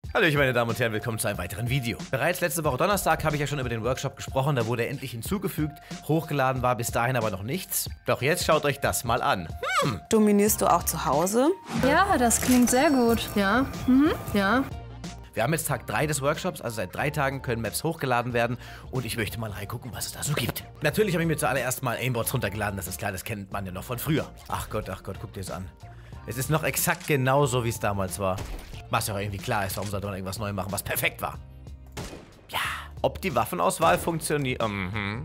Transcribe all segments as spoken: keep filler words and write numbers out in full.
Hallöchen meine Damen und Herren, willkommen zu einem weiteren Video. Bereits letzte Woche Donnerstag habe ich ja schon über den Workshop gesprochen, da wurde er endlich hinzugefügt, hochgeladen war bis dahin aber noch nichts. Doch jetzt schaut euch das mal an. Hm. Dominierst du auch zu Hause? Ja, das klingt sehr gut. Ja, mhm, ja. Wir haben jetzt Tag drei des Workshops, also seit drei Tagen können Maps hochgeladen werden und ich möchte mal reingucken, was es da so gibt. Natürlich habe ich mir zuallererst mal Aimbots runtergeladen, das ist klar, das kennt man ja noch von früher. Ach Gott, ach Gott, guck dir das an. Es ist noch exakt genauso, wie es damals war. Was ja auch irgendwie klar ist, warum sollte man irgendwas neu machen, was perfekt war. Ja, ob die Waffenauswahl funktioniert? Mhm.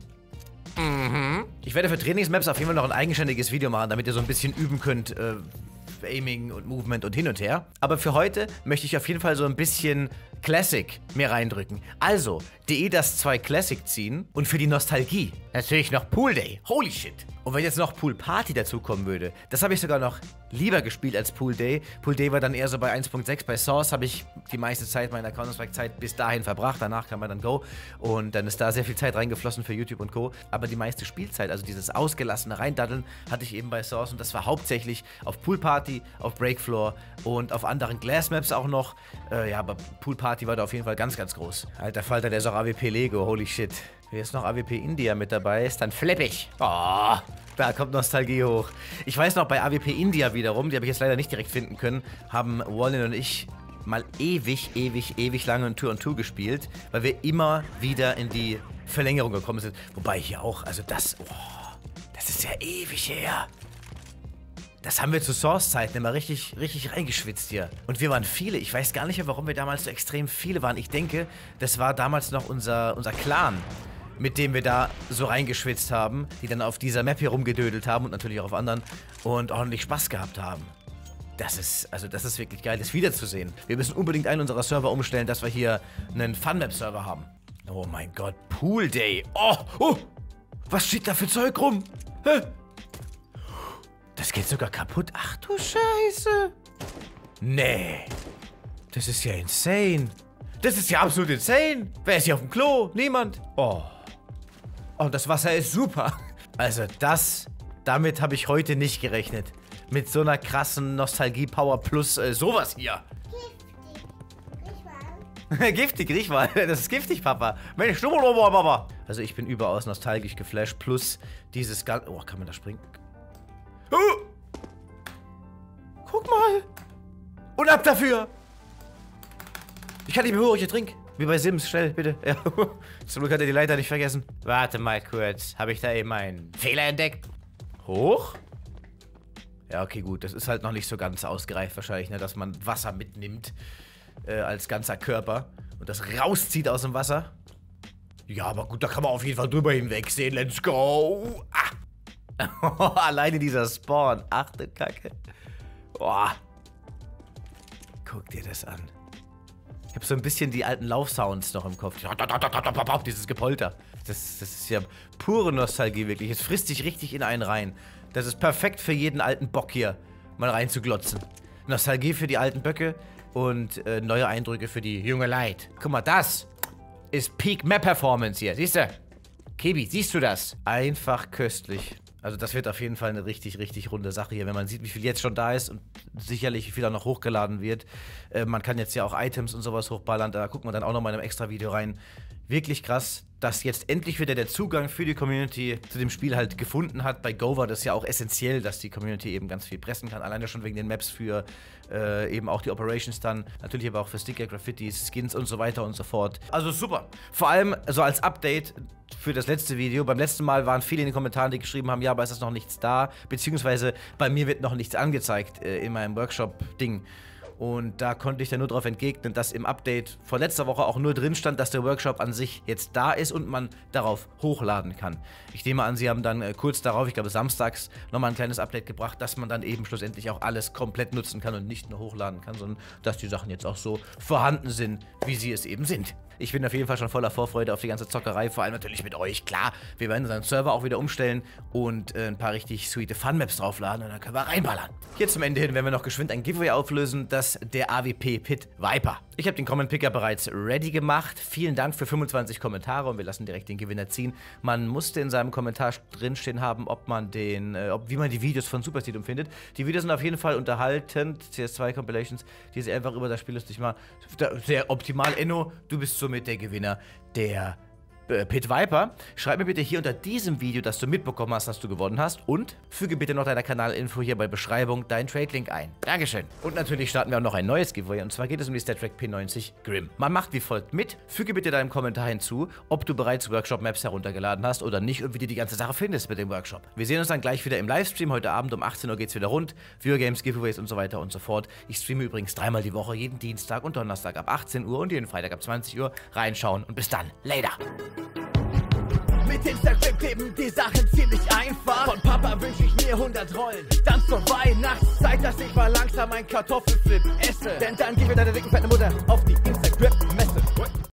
Mhm. Ich werde für Trainingsmaps auf jeden Fall noch ein eigenständiges Video machen, damit ihr so ein bisschen üben könnt, äh, Aiming und Movement und hin und her. Aber für heute möchte ich auf jeden Fall so ein bisschen Classic mir reindrücken. Also, D E D A S zwei Classic ziehen und für die Nostalgie natürlich noch Pool Day. Holy shit. Und wenn jetzt noch Pool Party dazukommen würde, das habe ich sogar noch lieber gespielt als Pool Day. Pool Day war dann eher so bei eins Punkt sechs. Bei Source habe ich die meiste Zeit meiner Counter-Strike-Zeit bis dahin verbracht. Danach kam man dann Go und dann ist da sehr viel Zeit reingeflossen für YouTube und Co. Aber die meiste Spielzeit, also dieses ausgelassene Reindaddeln, hatte ich eben bei Source und das war hauptsächlich auf Pool Party, auf Breakfloor und auf anderen Glass Maps auch noch. Äh, ja, aber Pool Party war da auf jeden Fall ganz, ganz groß. Alter Falter, der ist auch A W P Lego, holy shit. Wenn jetzt noch A W P India mit dabei ist, dann flippig. Oh, da kommt Nostalgie hoch. Ich weiß noch, bei A W P India wiederum, die habe ich jetzt leider nicht direkt finden können, haben Wallin und ich mal ewig, ewig, ewig lange ein Two-on-Two gespielt, weil wir immer wieder in die Verlängerung gekommen sind. Wobei hier auch, also das, oh, das ist ja ewig her. Das haben wir zu Source-Zeiten immer richtig, richtig reingeschwitzt hier. Und wir waren viele. Ich weiß gar nicht mehr, warum wir damals so extrem viele waren. Ich denke, das war damals noch unser, unser Clan, mit dem wir da so reingeschwitzt haben, die dann auf dieser Map hier rumgedödelt haben und natürlich auch auf anderen und ordentlich Spaß gehabt haben. Das ist, also das ist wirklich geil, das wiederzusehen. Wir müssen unbedingt einen unserer Server umstellen, dass wir hier einen Fun-Map-Server haben. Oh mein Gott, Pool Day. Oh, oh, was steht da für Zeug rum? Hä? Das geht sogar kaputt. Ach du Scheiße. Nee. Das ist ja insane. Das ist ja absolut insane. Wer ist hier auf dem Klo? Niemand. Oh. Und das Wasser ist super. Also das, damit habe ich heute nicht gerechnet. Mit so einer krassen Nostalgie-Power plus äh, sowas hier. Giftig. Giftig, riech mal. Das ist giftig, Papa. Mensch, Papa. Also ich bin überaus nostalgisch geflasht. Plus dieses ganze... Oh, kann man da springen? Oh. Guck mal. Und ab dafür. Ich kann nicht mehr hoch, ich trink. Wie bei Sims, schnell, bitte. Ja. Zum Glück hat er die Leiter nicht vergessen. Warte mal kurz. Habe ich da eben einen Fehler entdeckt? Hoch? Ja, okay, gut. Das ist halt noch nicht so ganz ausgereift wahrscheinlich, ne, dass man Wasser mitnimmt äh, als ganzer Körper und das rauszieht aus dem Wasser. Ja, aber gut, da kann man auf jeden Fall drüber hinwegsehen. Let's go. Ah. Alleine dieser Spawn. Ach du Kacke. Boah. Guck dir das an. Ich habe so ein bisschen die alten Laufsounds noch im Kopf. Dieses Gepolter. Das, das ist ja pure Nostalgie wirklich. Es frisst sich richtig in einen rein. Das ist perfekt für jeden alten Bock hier, mal reinzuglotzen. Nostalgie für die alten Böcke und äh, neue Eindrücke für die junge Leid. Guck mal, das ist Peak Map Performance hier. Siehst du? Kebi, siehst du das? Einfach köstlich. Also das wird auf jeden Fall eine richtig, richtig runde Sache hier, wenn man sieht, wie viel jetzt schon da ist und sicherlich wie viel auch noch hochgeladen wird. Äh, man kann jetzt ja auch Items und sowas hochballern, da gucken wir dann auch noch mal in einem extra Video rein. Wirklich krass, dass jetzt endlich wieder der Zugang für die Community zu dem Spiel halt gefunden hat. Bei Go war das ja auch essentiell, dass die Community eben ganz viel pressen kann, alleine schon wegen den Maps für äh, eben auch die Operations dann, natürlich aber auch für Sticker, Graffitis, Skins und so weiter und so fort. Also super. Vor allem so als Update für das letzte Video. Beim letzten Mal waren viele in den Kommentaren, die geschrieben haben, ja, aber ist das noch nichts da? Beziehungsweise bei mir wird noch nichts angezeigt äh, in meinem Workshop-Ding. Und da konnte ich dann nur darauf entgegnen, dass im Update vor letzter Woche auch nur drin stand, dass der Workshop an sich jetzt da ist und man darauf hochladen kann. Ich nehme an, sie haben dann äh, kurz darauf, ich glaube samstags, nochmal ein kleines Update gebracht, dass man dann eben schlussendlich auch alles komplett nutzen kann und nicht nur hochladen kann, sondern dass die Sachen jetzt auch so vorhanden sind, wie sie es eben sind. Ich bin auf jeden Fall schon voller Vorfreude auf die ganze Zockerei, vor allem natürlich mit euch. Klar, wir werden unseren Server auch wieder umstellen und äh, ein paar richtig sweete Fun-Maps draufladen und dann können wir reinballern. Hier zum Ende hin werden wir noch geschwind ein Giveaway auflösen, das das der A W P Pit Viper. Ich habe den Comment Picker bereits ready gemacht. Vielen Dank für fünfundzwanzig Kommentare und wir lassen direkt den Gewinner ziehen. Man musste in seinem Kommentar drinstehen haben, ob man den, äh, ob, wie man die Videos von Super Seed findet. Die Videos sind auf jeden Fall unterhaltend. C S zwei Compilations, die sie einfach über das Spiel lustig machen. Sehr optimal, Enno. Du bist somit der Gewinner der Pit Viper. Schreib mir bitte hier unter diesem Video, dass du mitbekommen hast, dass du gewonnen hast und füge bitte noch deiner Kanalinfo hier bei Beschreibung deinen Trade-Link ein. Dankeschön. Und natürlich starten wir auch noch ein neues Giveaway und zwar geht es um die StatTrak P neunzig Grim. Man macht wie folgt mit. Füge bitte deinem Kommentar hinzu, ob du bereits Workshop-Maps heruntergeladen hast oder nicht und wie du die ganze Sache findest mit dem Workshop. Wir sehen uns dann gleich wieder im Livestream. Heute Abend um achtzehn Uhr geht's wieder rund. Viewer Games, Giveaways und so weiter und so fort. Ich streame übrigens dreimal die Woche, jeden Dienstag und Donnerstag ab achtzehn Uhr und jeden Freitag ab zwanzig Uhr. Reinschauen und bis dann. Later. Mit Instagram kleben die Sachen ziemlich einfach. Von Papa wünsche ich mir hundert Rollen. Dann zur Weihnachtszeit, dass ich mal langsam ein Kartoffelflip esse. Denn dann gehen wir deiner dicken fetten Mutter auf die Instagram-Messe.